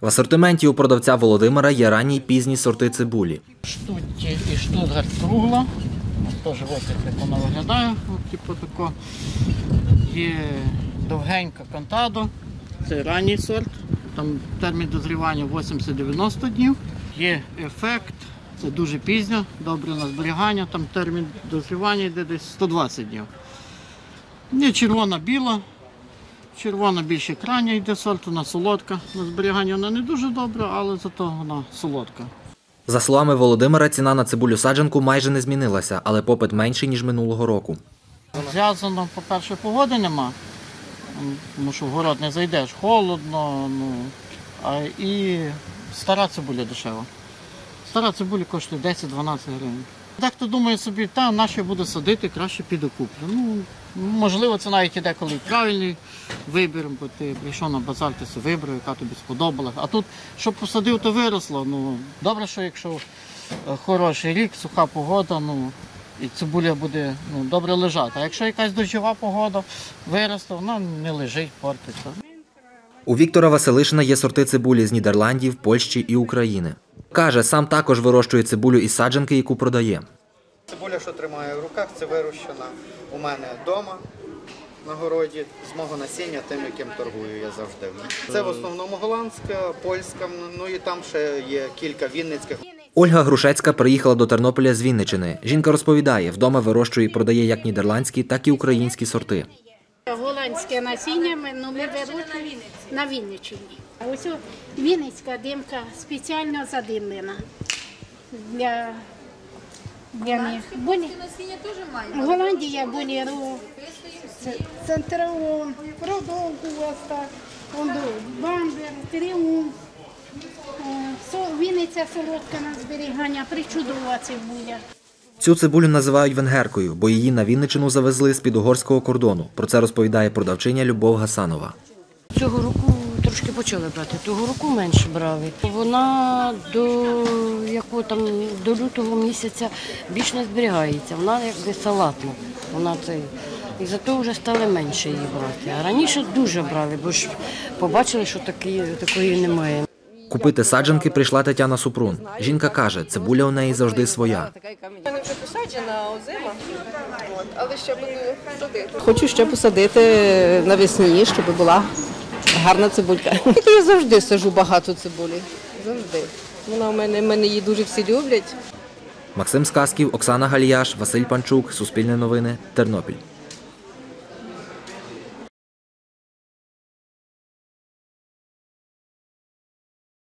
В асортименті у продавця Володимира є ранні й пізні сорти цибулі. Штутті і Штутгарт кругла. Теж ось як вона виглядає. Типу тако. Є довгенька кантадо. Це ранній сорт. Там термін дозрівання 80-90 днів. Є ефект. Це дуже пізньо, добре на зберігання. Там термін дозрівання йде десь 120 днів. Є червона-біла. Червона більше крайня йде сорт, вона солодка. На зберігання вона не дуже добра, але зато вона солодка. За словами Володимира, ціна на цибулю-саджанку майже не змінилася, але попит менший, ніж минулого року. Зв'язано, по-перше, погоди нема, тому що в город не зайдеш, холодно, і стара цибуля дешева. Стара цибуля коштує 10-12 гривень. Дехто думає собі, нащо буду садити, краще піду куплю. Можливо, це навіть і деколи правильний вибір, бо ти прийшов на базар, ти все вибрав, яка тобі сподобалася. А тут, щоб посадив, то виросло. Добре, що якщо хороший рік, суха погода, і цибуля буде добре лежати. А якщо якась дощова погода виросла, вона не лежить, портиться. У Віктора Василишина є сорти цибулі з Нідерландів, Польщі і України. Каже, сам також вирощує цибулю із саджанки, яку продає. Цибуля, що тримаю в руках, це вирощена у мене вдома на городі, з мого насіння, тим, яким торгую я завжди. Це в основному голландська, польська, і там ще є кілька вінницьких. Ольга Грушецька приїхала до Тернополя з Вінниччини. Жінка розповідає, вдома вирощує і продає як нідерландські, так і українські сорти. Голландське насіння ми вирощуємо на Вінниччині. Ось вінницька димка спеціально задимлена для них. Голландія, Боліро, Центрон, Продовгуста, Бамбер, Тріумф. Вінниця солодка на зберігання, причудова цибуля. Цю цибулю називають венгеркою, бо її на Вінниччину завезли з-під угорського кордону. Про це розповідає продавчиня Любов Гасанова. Цього року трошки почали брати, того року менше брали. Вона до лютого місяця більш не зберігається, вона якби салатна. І зато вже стали менше її брати. А раніше дуже брали, бо ж побачили, що такої немає. Купити саджанки прийшла Тетяна Супрун. Жінка каже, цибуля у неї завжди своя. У мене вже посаджена озима, але ще буду садити. Хочу ще посадити навесні, щоб була гарна цибулька. Я завжди саджу багато цибулі, завжди. Вона в мене її дуже всі люблять. Максим Сказків, Оксана Галіяш, Василь Панчук, Суспільне новини, Тернопіль.